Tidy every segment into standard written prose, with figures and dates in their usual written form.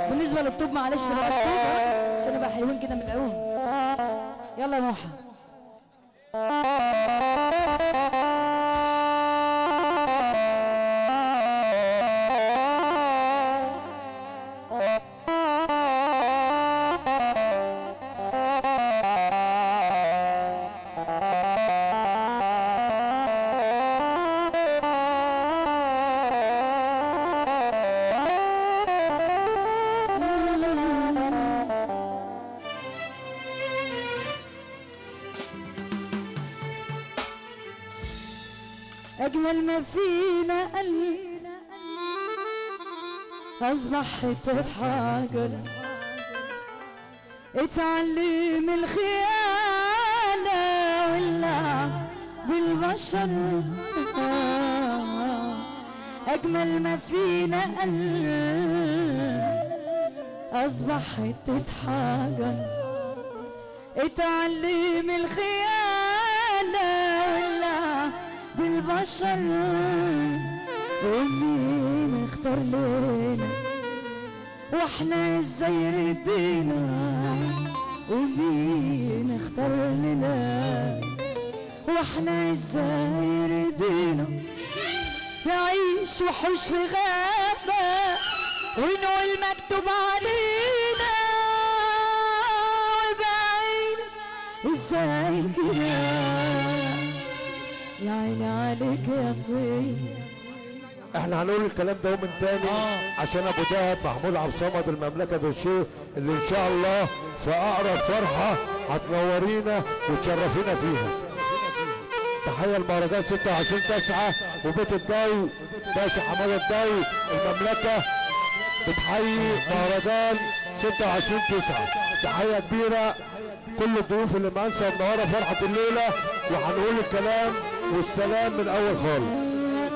بالنسبه للطوب معلش بقى طوب عشان نبقى حلوين كده من الاول. يلا يا موحى. أجمل ما فينا قلب أصبح حتة حجر، اتعلم الخيانة واللعب بالبشر. أجمل ما فينا قلب أصبح حتة حجر، اتعلم الخيانة واللعب بالبشر. ومين اختار لنا واحنا ازاي ردينا، ومين اختار لنا واحنا ازاي ردينا. نعيش وحوش في غابة ونقول مكتوب علينا، وبعيد ازاي كده يا عيني عليك يا طيب. احنا هنقول الكلام ده يوم تاني عشان ابو دهب محمود عبد الصمد المملكه دوشيه اللي ان شاء الله في اقرب فرحه هتنورينا وتشرفينا فيها. تحيه المهرجان 26/9 وبيت الداي باشا حماده الداي المملكه بتحيي مهرجان 26/9. تحيه كبيره كل الضيوف اللي مانسه النهارده فرحه الليله، وهنقول الكلام والسلام من اول خالص.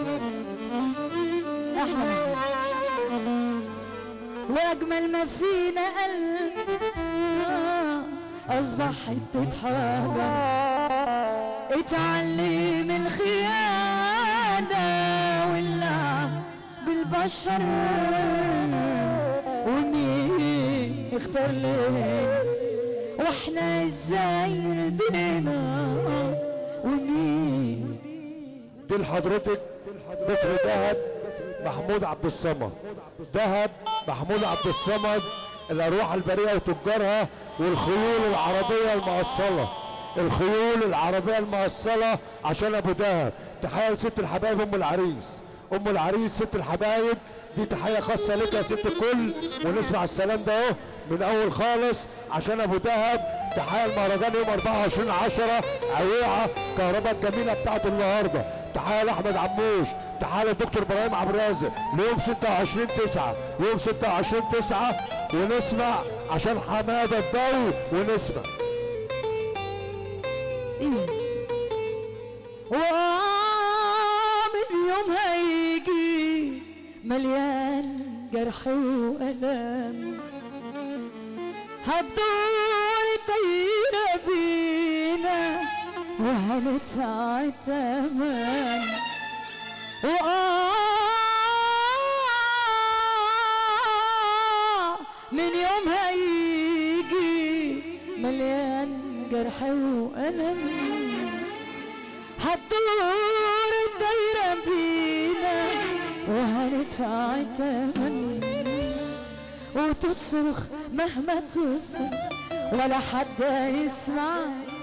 واجمل ما فينا قلب اصبح حته حجر، اتعلم الخيانه واللعب بالبشر. ومين اختار ليه واحنا ازاي ردينا، ومين دي لحضرتك مصر دهب محمود عبد الصمد. دهب محمود عبد الصمد الارواح البريئه وتجارها والخيول العربيه المؤصله، الخيول العربيه المؤصله عشان ابو دهب. تحيه لست الحبايب ام العريس، ام العريس ست الحبايب دي تحيه خاصه لك يا ست الكل. ونسمع السلام ده اهو من اول خالص عشان ابو دهب. تحيه المهرجان يوم 24/10 عويعه كهرباء الجميله بتاعت النهارده. تحيه لاحمد عموش، تحيه للدكتور ابراهيم عبد الرازق ليوم 26/9 يوم 26/9. ونسمع عشان حماده الضو ونسمع ومن يوم هيجي مليان جرح وألم، هتدور طيرة بينا وهندفع الثمن. من يوم هيجي مليان جرح وألم، هتدور الدايرة بينا وهندفع الثمن. وتصرخ مهما تصرخ ولا حد يسمع،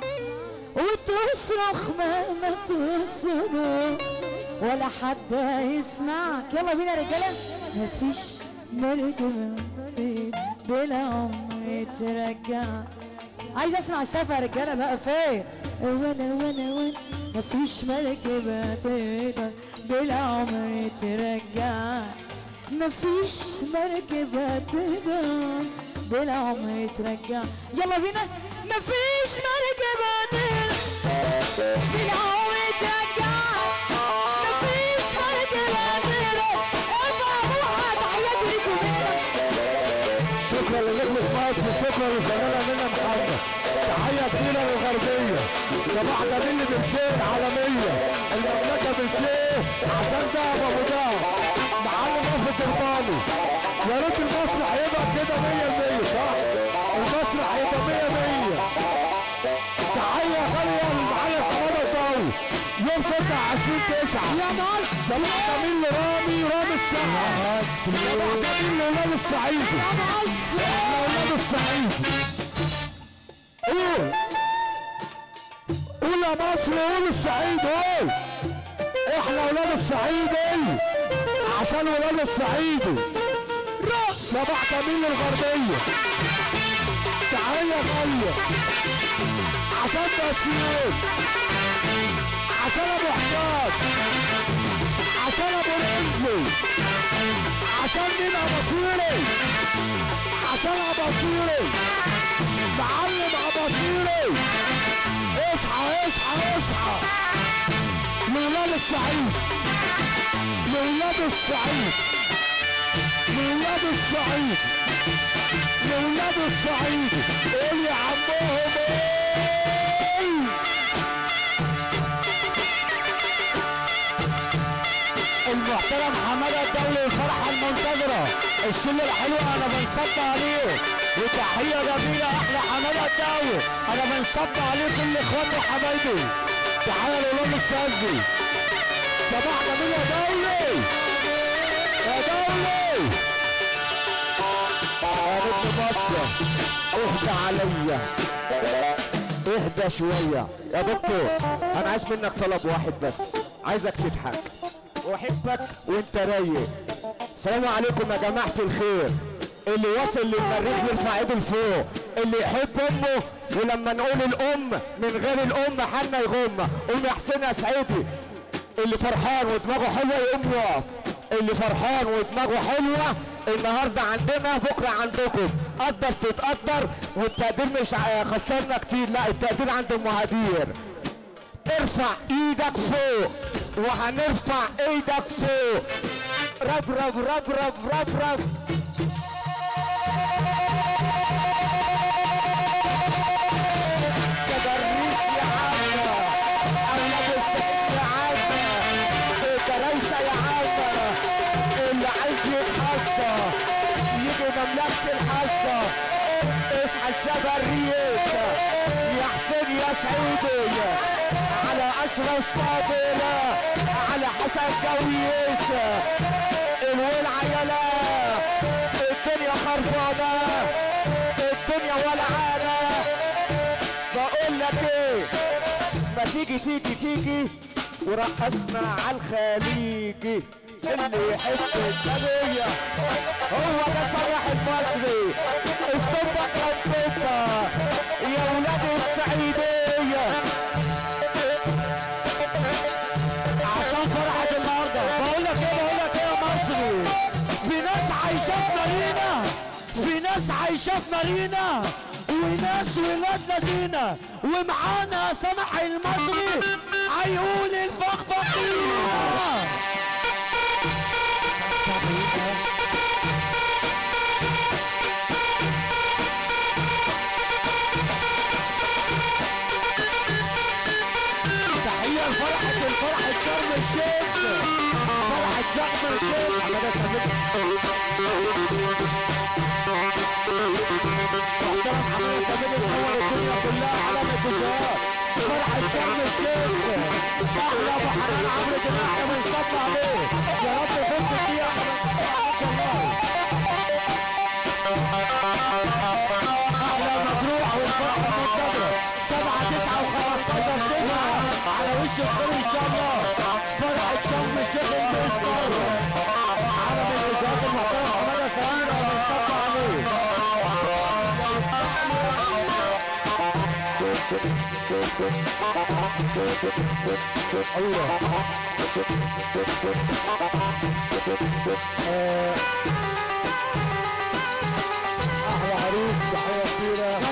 وتصرخ مهما تصرخ ولا حد يسمعك. يلا بينا يا رجاله. مفيش مركبة بلا عمر ترجع. عايز اسمع السقف يا رجاله بقى فين. وانا مفيش مركبة تقدر بلا عمر ترجع، مفيش مركبة تقدر بلا عمر ترجع. يلا بينا. مفيش مركبة تقدر بلا عمر ترجع، مفيش مركبة تقدر. تحياتي ليكم. شكرا لنجم مصر، شكرا للفنانه منى محمد. تحيه كبيره للغربيه صباح جميل بمشيه العالميه المملكه بمشيه عشان دهب ابو دهب معلم وفد الباني. يا ريت المسرح يبقى كده 100% صح؟ المسرح يبقى 100%. تحية غالية للمعلم حمادة الضاوي يوم 26/9 يا مصر. صباح جميل لرامي السقا. صباح جميل لولاد الصعيدي. يا مصر. احنا ولاد الصعيدي. قول قول يا مصر، قول الصعيد، قول احنا ولاد الصعيدي عشان ولاد الصعيدي. صباح جميل الغربية. تحية غالية عشان تسيير، عشان ابو حجاج، عشان ابو رمزي، عشان مين اباصيري، عشان اباصيري معلم اباصيري. اصحى اصحى اصحى لولاد الصعيد، لولاد الصعيد، لولاد الصعيد، لولاد الصعيد. قول يا عمهم ايه. المحترم حمادة الضاوي، الفرحة المنتظرة، الشلة الحلوة انا بنصب عليه، وتحية جميلة احلى حمادة الضاوي، انا بنصب عليه كل اخواتي وحبايبي. تحية لولاد الشاذلي. صباح جميل يا دولي، يا دولي. يا بنت مصر اهدى عليا، اهدى شوية يا دكتور. انا عايز منك طلب واحد بس، عايزك تضحك واحبك وانت رايق. السلام عليكم يا جماعة الخير. اللي واصل للمريخ يرفع ايده لفوق، اللي يحب امه، ولما نقول الام من غير الام حالنا يغم. ام يا حسين يا سعيدي. اللي فرحان ودماغه حلوه يقوم يقف، اللي فرحان ودماغه حلوه النهارده عندنا بكره عندكم. قدر تتقدر، والتقدير مش خسرنا كتير، لا التقدير عند ام هدير. ارفع ايدك فوق وهنرفع ايدك فوق. رب رب رب رب رب رب. شجريس يا عم، اولاد السعيد يا عم، الدرايشه يا عم، اللي عايز يتحصى يجي مملكه الحصى. اصحى شجريس يا حسين يا سعيدي، على اشرف صابر، على حسن كويس، الولعه يلا الدنيا خربانه، الدنيا ولعانه. بقول لك ايه، ما تيجي تيجي تيجي ورقصنا على الخليجي. اللي يحب النبيه هو ده صلاح المصري. استنبط ربنا يا ولاد السعيديه عشان فرحة النهارده. بقول لك ايه يا مصري، في ناس عايشه في مارينا، في ناس عايشه في مارينا، وناس ولاد لذينه، ومعانا سمح المصري هيقول الفخفخينه. تحية لفرحة شرم الشيخ، فرحة شرم الشيخ. حمادة سامي محترم، حمادة سامي منور الدنيا كلها على الاتجاه. فرحة شرم الشيخ احلى ابو حنان عمرو دياب، احنا بنصب عليه. يا رب فزت فيها احلى مجروح، والفرحة منتظرة 7 9 و15/9 على وش الخير ان شاء الله. فرحة شرم الشيخ المستر على الاتجاهات المحترم حمادة سامي بنصب عليه. احلى عروس، تحية كبيرة.